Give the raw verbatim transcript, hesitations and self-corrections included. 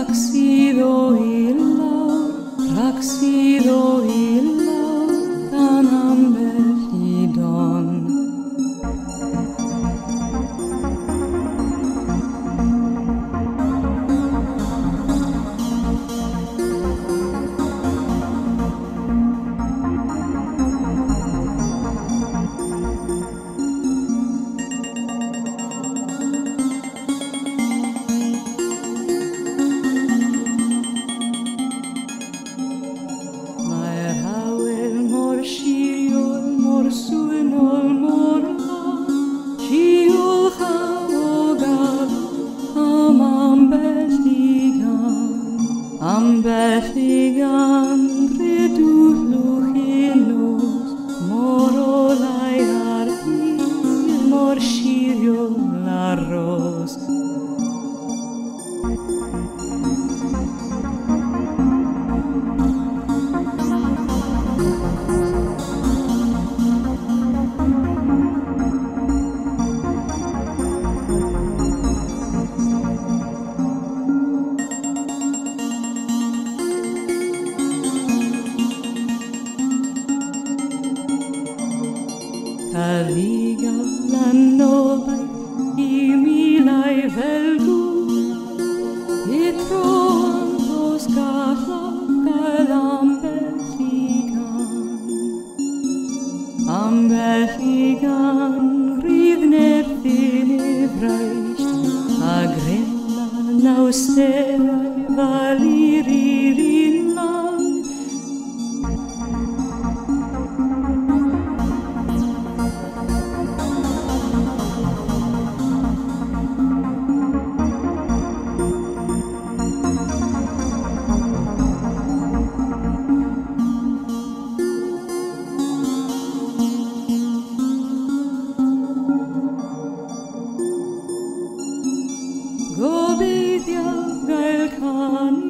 Raksido illa, raksido illa, tanam belidon. Am belligan redus lucinos, morolai arti, mor scirio l'arroz. Caliga la nova I milai velgu et trontos gafla calam belligan am belligan rivner tenebreicht agrella naustera valiririnnan Gobedia gael can